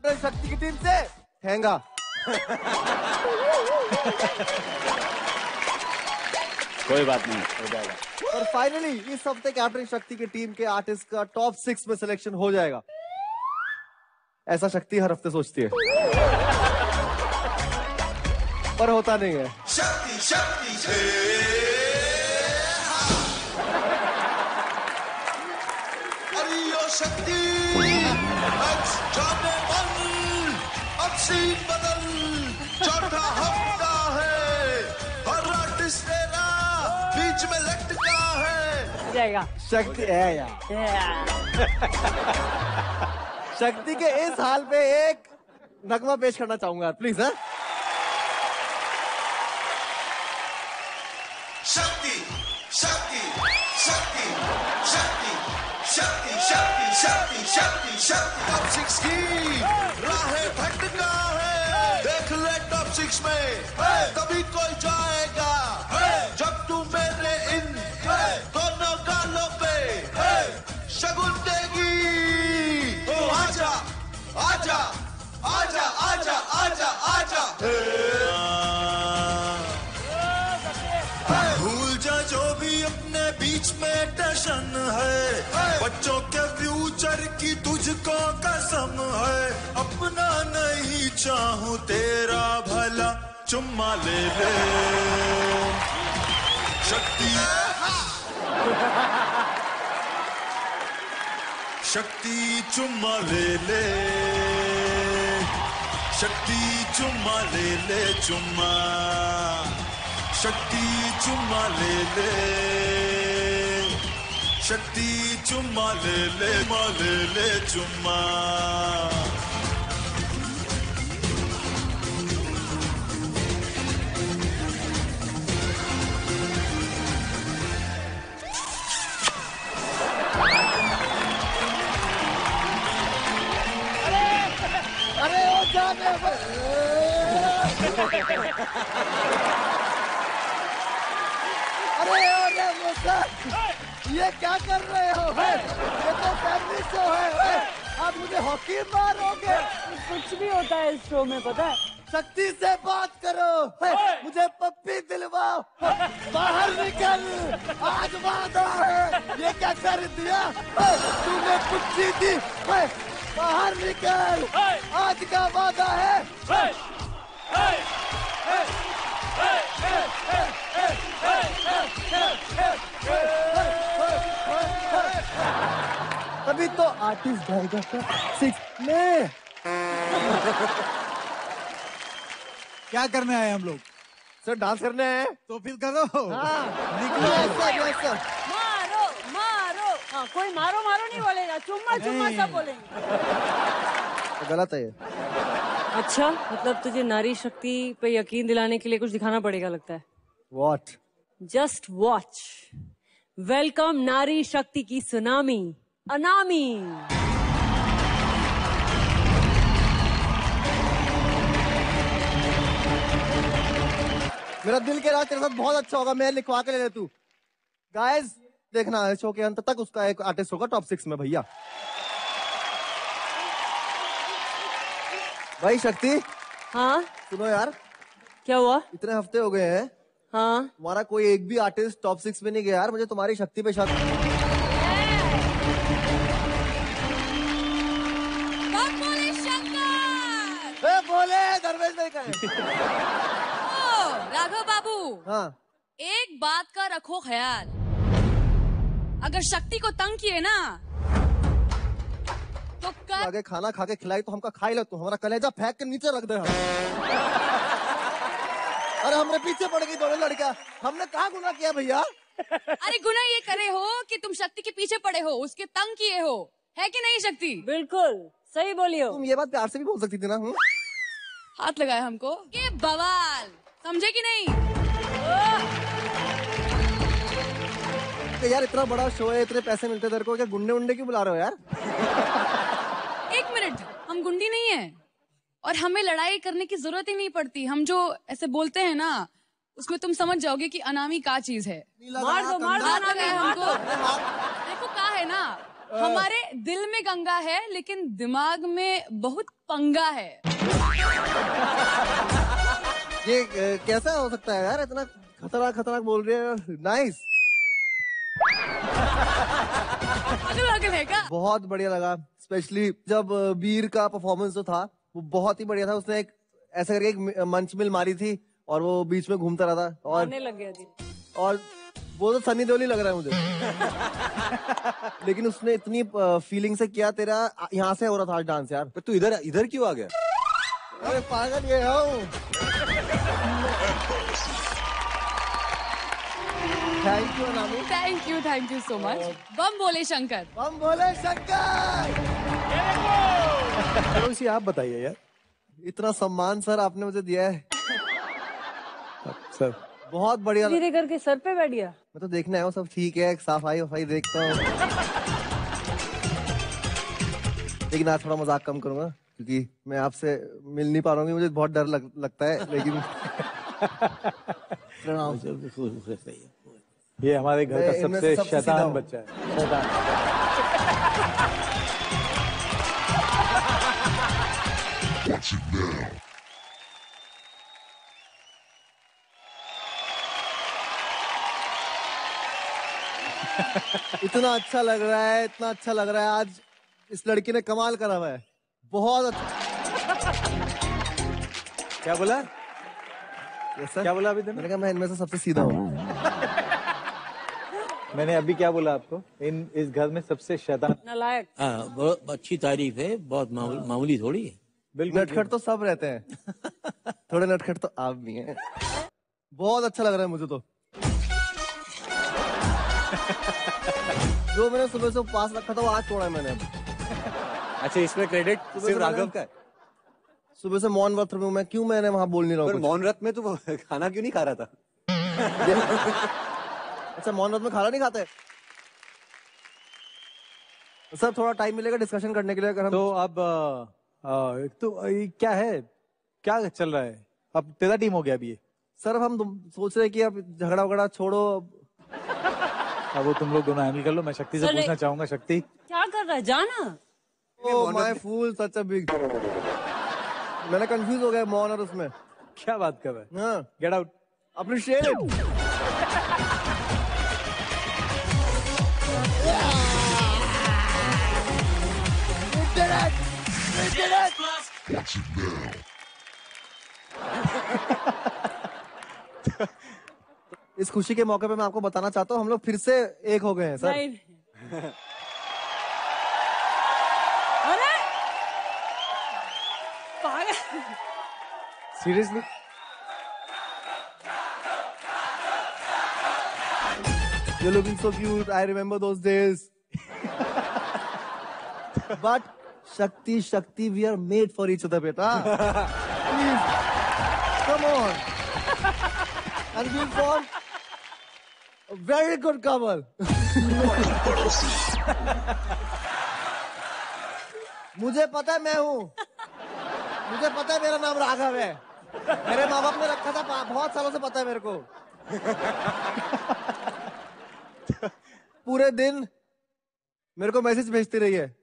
शक्ति की टीम से ठेंगा। कोई बात नहीं, हो जाएगा। और फाइनली इस हफ्ते कैप्टन शक्ति की टीम के आर्टिस्ट का टॉप 6 में सिलेक्शन हो जाएगा। ऐसा शक्ति हर हफ्ते सोचती है, पर होता नहीं है। शक्ति शक्ति अरे यो शक्ति जाने मन, अब सीन बदल, चौथा हफ्ता है, हर आर्टिस्ट तेरा बीच में लटका है। जाएगा शक्ति है यार। शक्ति के इस हाल पे एक नगमा पेश करना चाहूंगा प्लीज। है शक्ति शक्ति शक्ति शक्ति शक्ति शक्ति शक्ति शक्ति शक्ति टॉप 6 की राहें भटका है, देख ले टॉप 6 में तभी कोई जाएगा जब तू मेरे इन दोनों गालों पे शगुन देगी। तो आजा आजा आजा आजा आजा आजा, भूल जा जो भी अपने बीच में टेंशन है, बच्चों के फ्यूचर की तुझको कसम है, अपना नहीं चाहूं तेरा भला, चुम्मा ले ले शक्ति। शक्ति चुम्मा ले ले, शक्ति चुम्मा ले ले, चुम्मा शक्ति चुम्मा ले ले, शक्ति चुम्मा ले ले चुम्मा। अरे ओ जाने अरे ये क्या कर रहे हो? ये तो फैमिली शो है। आप मुझे हॉकी मारोगे? कुछ भी होता है इस शो में, पता है। शक्ति से बात करो, मुझे पप्पी दिलवाओ, बाहर निकल, आज वादा है। ये क्या कर दिया तूने? पुच्छी थी, बाहर निकल, आज का वादा है। तभी तो आर्टिस्ट जाएगा 6 में। क्या करने आए हम लोग? सर डांस करने हैं। तो फिर करो। हाँ। निकलो। ऐसा। मारो मारो, हाँ, कोई मारो मारो नहीं बोलेगा, चुम्मा चुम्मा सब बोलेंगे। तो गलत है ये। अच्छा, मतलब तुझे नारी शक्ति पे यकीन दिलाने के लिए कुछ दिखाना पड़ेगा लगता है। What? Just watch. वेलकम नारी शक्ति की सुनामी, अनामी। मेरा दिल के राज तेरे साथ बहुत अच्छा होगा, मैं लिखवा के ले ले तू। गाइस देखना है शो के अंत तक, उसका एक आर्टिस्ट होगा टॉप 6 में भैया। भाई शक्ति। हाँ सुनो यार, क्या हुआ? इतने हफ्ते हो गए हैं, हाँ तुम्हारा कोई एक भी आर्टिस्ट टॉप 6 में नहीं गया यार। मुझे तुम्हारी शक्ति पे शक। बोले धर्मेश भाई का राघव बाबू। हाँ, एक बात का रखो ख्याल, अगर शक्ति को तंग किए ना तो कर आगे खाना खा के खिलाई तो हमका खाई लो, तू हमारा कलेजा फेंक के नीचे रख दे। अरे हमने पीछे पड़ गई दोनों लड़कियां, हमने कहाँ गुनाह किया भैया? अरे गुनाह ये करे हो कि तुम शक्ति के पीछे पड़े हो, उसके तंग किए हो, है कि नहीं शक्ति? बिल्कुल सही बोली हो। तुम ये बात प्यार से भी बोल सकती थी ना। हाथ लगाया हमको, ये बवाल, समझे कि नहीं? यार इतना बड़ा शो है, इतने पैसे मिलते तेरे को, क्या गुंडे उंडे क्यों बुला रहे हो यार? एक मिनट, हम गुंडी नहीं है और हमें लड़ाई करने की जरूरत ही नहीं पड़ती। हम जो ऐसे बोलते हैं ना, उसमें तुम समझ जाओगे कि अनामी क्या चीज है। मार दो हाथ लगाया हमको। देखो क्या है ना, हमारे दिल में गंगा है लेकिन दिमाग में बहुत पंगा है। ये कैसा हो सकता है यार, इतना खतरनाक खतरनाक बोल रही है। नाइस, पागल वागल है क्या? बहुत बढ़िया लगा, स्पेशली जब वीर का परफॉर्मेंस जो था वो बहुत ही बढ़िया था। उसने एक ऐसा करके एक मंच मिल मारी थी और वो बीच में घूमता रहा था और आने लग गया जी। और वो तो सनी देओल ही लग रहा है मुझे। लेकिन उसने इतनी फीलिंग से किया, तेरा यहाँ से हो रहा था आज डांस यार। पर तू इधर इधर क्यों आ गया? अरे पागल ये हूँ। Thank you Anami. Thank you so much. बम बोले शंकर। हम बोले शंकर। थोड़ी सी आप बताइए यार। इतना सम्मान सर आपने मुझे दिया है सर, बहुत बढ़िया। धीरे करके सर पे बैठ गया। मैं तो देखने आया हूँ, सब ठीक है, सफाई वफाई देखता हूँ। लेकिन आज थोड़ा मजाक कम करूंगा क्योंकि मैं आपसे मिल नहीं पा रहा हूँ, मुझे बहुत डर लगता है। लेकिन प्रणाम। ये हमारे घर का इनमें से सबसे सबसे सीधा शैतान हूँ। बच्चा है। शैतान। इतना अच्छा लग रहा है, इतना अच्छा लग रहा है। आज इस लड़की ने कमाल करा हुआ है, बहुत अच्छा। क्या बोला? Yes, sir? क्या बोला अभी तुमने? मैंने कहा मैं इनमें से सबसे सीधा हूँ। मैंने अभी क्या बोला आपको? इस घर में सबसे शैतान। नालायक। हाँ, बहुत अच्छी तारीफ है, बहुत मामूली थोड़ी है। बिल्कुल। नटखट तो सब रहते हैं, थोड़े नटखट तो आप भी हैं। बहुत अच्छा लग रहा है मुझे तो। जो मैंने सुबह से उपवास रखा था वो आज तोड़ा है मैंने। अच्छा, इसमें क्रेडिट सिर्फ राघव का है। सुबह से मौन व्रत में मैं क्यों, मैंने वहां बोल नहीं रहा पर हूँ कुछ। मौन व्रत में तू खाना क्यों नहीं खा रहा था? अच्छा, मौन व्रत में खाना नहीं खाते? सर थोड़ा टाइम मिलेगा डिस्कशन करने के लिए अगर हम। तो अब तो ये क्या है, क्या चल रहा है? अब तेरा टीम हो गया अभी ये। सर अब हम सोच रहे हैं कि अब झगड़ा वगड़ा छोड़ो। अब वो तुम लोग दोनों हैंडल कर लो। मैं शक्ति से सर, पूछना चाहूंगा। शक्ति, क्या कर रहा है, जाना। Oh my fool, such a big. मैंने कंफ्यूज हो गया मौन और उसमें। क्या बात कर रहा है? हाँ, गेट आउट। Appreciate it. इस खुशी के मौके पे मैं आपको बताना चाहता हूँ हम लोग फिर से एक हो गए हैं सर। नहीं, नहीं। अरे पागल। Seriously? You're looking so cute. I remember those days. But Shakti, we are made for each other, beta. Please, come on. And we'll form a very good couple. मुझे पता है मैं हूँ, मुझे पता है मेरा नाम राघव है। मेरे माँ बाप ने रखा था, बहुत सालों से पता है मेरे को। पूरे दिन मेरे को मैसेज भेजती रही है